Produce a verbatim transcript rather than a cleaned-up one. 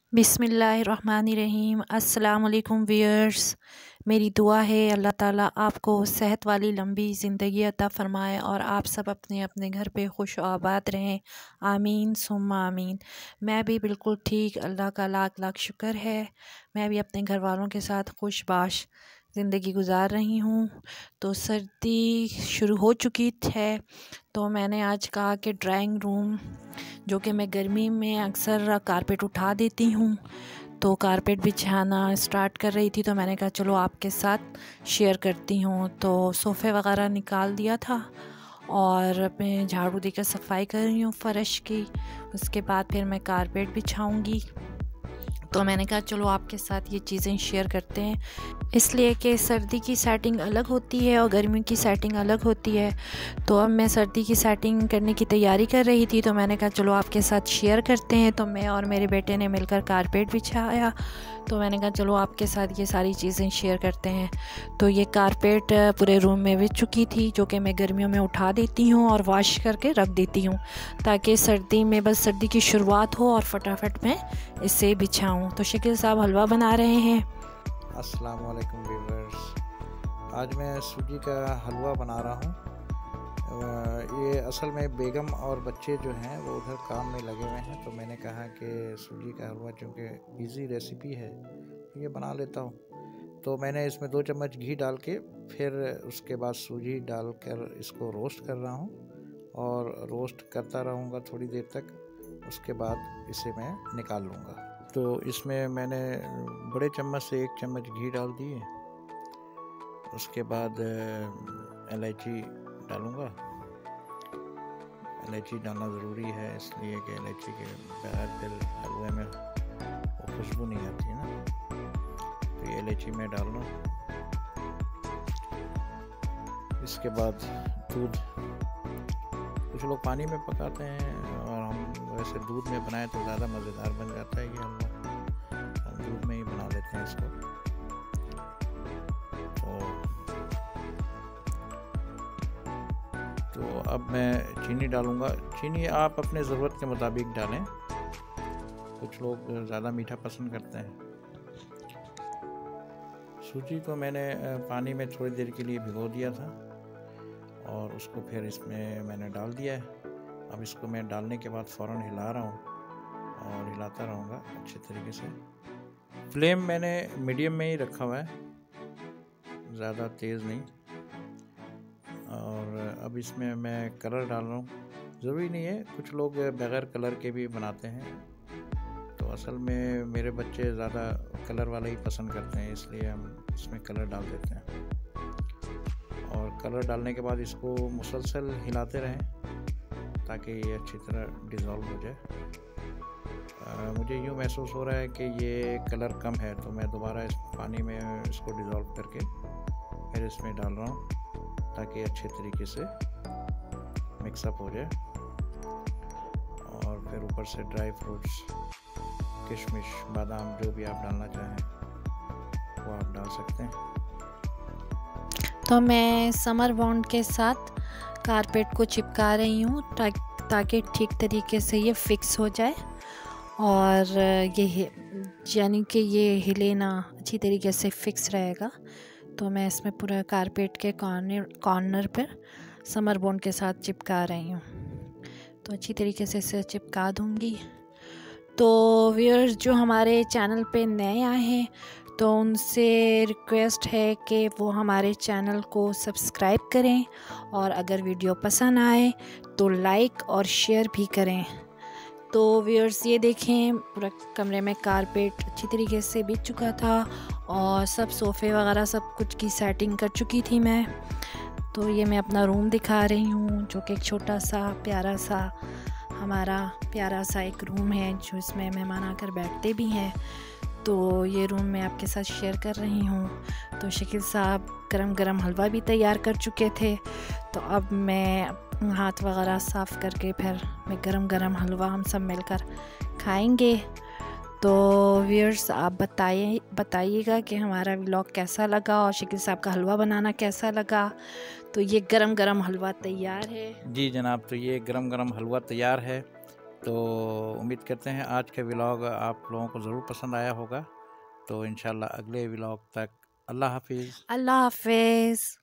बिस्मिल्लाहिर्रहमानिर्रहीम। अस्सलाम वालेकुम व्यूअर्स, मेरी दुआ है अल्लाह ताला आपको सेहत वाली लंबी ज़िंदगी अता फ़रमाए और आप सब अपने अपने घर पे खुश आबाद रहें। आमीन सुम्मा आमीन। मैं भी बिल्कुल ठीक, अल्लाह का लाख लाख शुक्र है। मैं भी अपने घर वालों के साथ खुशबाश ज़िंदगी गुजार रही हूँ। तो सर्दी शुरू हो चुकी है, तो मैंने आज कहा कि ड्राइंग रूम, जो कि मैं गर्मी में अक्सर कारपेट उठा देती हूँ, तो कारपेट बिछाना स्टार्ट कर रही थी, तो मैंने कहा चलो आपके साथ शेयर करती हूँ। तो सोफ़े वगैरह निकाल दिया था और मैं झाड़ू देकर सफाई कर रही हूँ फ़र्श की। उसके बाद फिर मैं कारपेट बिछाऊँगी। तो मैंने कहा चलो आपके साथ ये चीज़ें शेयर करते हैं, इसलिए कि सर्दी की सेटिंग अलग होती है और गर्मी की सेटिंग अलग होती है। तो अब मैं सर्दी की सेटिंग करने की तैयारी कर रही थी, तो मैंने कहा चलो आपके साथ शेयर करते हैं। तो मैं और मेरे बेटे ने मिलकर कारपेट बिछाया, तो मैंने कहा चलो आपके साथ ये सारी चीज़ें शेयर करते हैं। तो ये कारपेट पूरे रूम में बिछ चुकी थी, जो कि मैं गर्मियों में उठा देती हूँ और वॉश करके रख देती हूँ, ताकि सर्दी में बस सर्दी की शुरुआत हो और फटाफट मैं इसे बिछाऊँ। तो शकील साहब हलवा बना रहे हैं। अस्सलाम वालेकुम व्यूअर्स, आज मैं सूजी का हलवा बना रहा हूँ। ये असल में बेगम और बच्चे जो हैं वो उधर काम में लगे हुए हैं, तो मैंने कहा कि सूजी का हलवा चूँकि इजी रेसिपी है ये बना लेता हूँ। तो मैंने इसमें दो चम्मच घी डाल के फिर उसके बाद सूजी डालकर इसको रोस्ट कर रहा हूँ और रोस्ट करता रहूँगा थोड़ी देर तक। उसके बाद इसे मैं निकाल लूँगा। तो इसमें मैंने बड़े चम्मच से एक चम्मच घी डाल दिए। उसके बाद इलायची डालूँगा। इलायची डालना ज़रूरी है, इसलिए कि इलायची के बगैर फिर हलवे में वो खुशबू नहीं आती है ना। तो ये इलायची मैं डाल लूँ। इसके बाद दूध, कुछ लोग पानी में पकाते हैं और हम वैसे दूध में बनाए तो ज़्यादा मज़ेदार बन जाता है ये हलवा। हम दूध में ही बना लेते हैं इसको। तो तो अब मैं चीनी डालूँगा। चीनी आप अपने ज़रूरत के मुताबिक डालें, कुछ लोग ज़्यादा मीठा पसंद करते हैं। सूजी को मैंने पानी में थोड़ी देर के लिए भिगो दिया था और उसको फिर इसमें मैंने डाल दिया है। अब इसको मैं डालने के बाद फ़ौरन हिला रहा हूँ और हिलाता रहूँगा अच्छे तरीके से। फ्लेम मैंने मीडियम में ही रखा हुआ है, ज़्यादा तेज़ नहीं। और अब इसमें मैं कलर डाल रहा हूँ। ज़रूरी नहीं है, कुछ लोग बग़ैर कलर के भी बनाते हैं, तो असल में मेरे बच्चे ज़्यादा कलर वाला ही पसंद करते हैं, इसलिए हम इसमें कलर डाल देते हैं। और कलर डालने के बाद इसको मुसलसल हिलाते रहें ताकि ये अच्छी तरह डिज़ोल्व हो जाए। आ, मुझे यूँ महसूस हो रहा है कि ये कलर कम है, तो मैं दोबारा इस पानी में इसको डिज़ोल्व करके फिर इसमें डाल रहा हूँ ताकि अच्छे तरीके से मिक्सअप हो जाए। और फिर ऊपर से ड्राई फ्रूट्स, किशमिश, बादाम, जो भी आप डालना चाहें वो आप डाल सकते हैं। तो मैं समर बॉन्ड के साथ कारपेट को चिपका रही हूँ ताकि ठीक तरीके से ये फिक्स हो जाए और ये यानी कि ये हिले ना, अच्छी तरीके से फिक्स रहेगा। तो मैं इसमें पूरा कारपेट के कॉर्नर कॉर्नर पर समर बॉन्ड के साथ चिपका रही हूँ। तो अच्छी तरीके से इसे चिपका दूँगी। तो व्यूअर्स जो हमारे चैनल पे नए आए हैं, तो उनसे रिक्वेस्ट है कि वो हमारे चैनल को सब्सक्राइब करें और अगर वीडियो पसंद आए तो लाइक और शेयर भी करें। तो व्यूअर्स ये देखें, पूरा कमरे में कारपेट अच्छी तरीके से बिछ चुका था और सब सोफ़े वगैरह सब कुछ की सेटिंग कर चुकी थी मैं। तो ये मैं अपना रूम दिखा रही हूँ, जो कि एक छोटा सा प्यारा सा हमारा प्यारा सा एक रूम है, जो इसमें मेहमान आकर बैठते भी हैं। तो ये रूम मैं आपके साथ शेयर कर रही हूँ। तो शकील साहब गरम गरम हलवा भी तैयार कर चुके थे, तो अब मैं हाथ वगैरह साफ़ करके फिर मैं गरम गरम हलवा हम सब मिलकर खाएंगे। तो व्यूअर्स आप बताइए बताइएगा कि हमारा व्लॉग कैसा लगा और शकील साहब का हलवा बनाना कैसा लगा। तो ये गरम गरम हलवा तैयार है। जी जनाब, तो ये गरम गरम हलवा तैयार है तो उम्मीद करते हैं आज का व्लॉग आप लोगों को ज़रूर पसंद आया होगा। तो इंशाल्लाह अगले व्लॉग तक अल्लाह हाफिज़। अल्लाह हाफ़िज़।